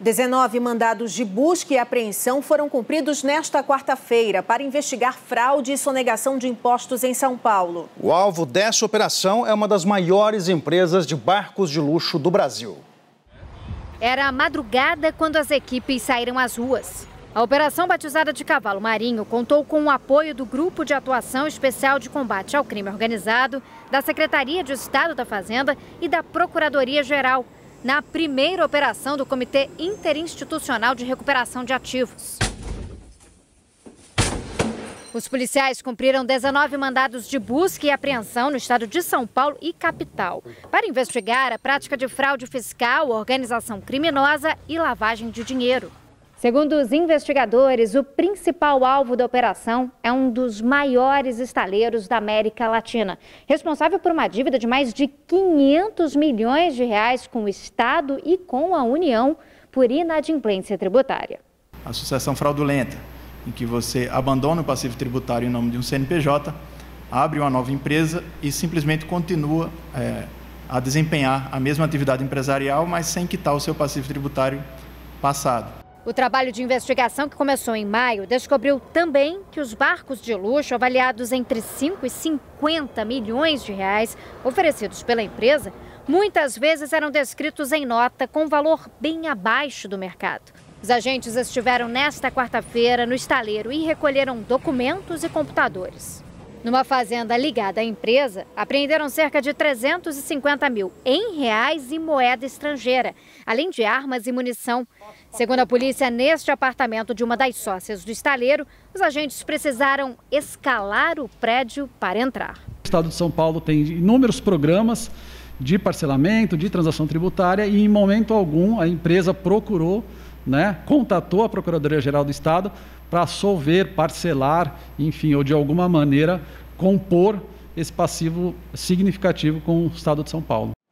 19 mandados de busca e apreensão foram cumpridos nesta quarta-feira para investigar fraude e sonegação de impostos em São Paulo. O alvo dessa operação é uma das maiores empresas de barcos de luxo do Brasil. Era a madrugada quando as equipes saíram às ruas. A operação, batizada de Cavalo Marinho, contou com o apoio do Grupo de Atuação Especial de Combate ao Crime Organizado, da Secretaria de Estado da Fazenda e da Procuradoria-Geral, na primeira operação do Comitê Interinstitucional de Recuperação de Ativos. Os policiais cumpriram 19 mandados de busca e apreensão no estado de São Paulo e capital, para investigar a prática de fraude fiscal, organização criminosa e lavagem de dinheiro. Segundo os investigadores, o principal alvo da operação é um dos maiores estaleiros da América Latina, responsável por uma dívida de mais de 500 milhões de reais com o Estado e com a União por inadimplência tributária. Associação fraudulenta, em que você abandona o passivo tributário em nome de um CNPJ, abre uma nova empresa e simplesmente continua a desempenhar a mesma atividade empresarial, mas sem quitar o seu passivo tributário passado. O trabalho de investigação, que começou em maio, descobriu também que os barcos de luxo, avaliados entre 5 e 50 milhões de reais, oferecidos pela empresa, muitas vezes eram descritos em nota com valor bem abaixo do mercado. Os agentes estiveram nesta quarta-feira no estaleiro e recolheram documentos e computadores. Numa fazenda ligada à empresa, apreenderam cerca de 350 mil em reais e moeda estrangeira, além de armas e munição. Segundo a polícia, neste apartamento de uma das sócias do estaleiro, os agentes precisaram escalar o prédio para entrar. O Estado de São Paulo tem inúmeros programas de parcelamento, de transação tributária e em momento algum a empresa procurou, contatou a Procuradoria-Geral do Estado para solver, parcelar, enfim, ou de alguma maneira compor esse passivo significativo com o Estado de São Paulo.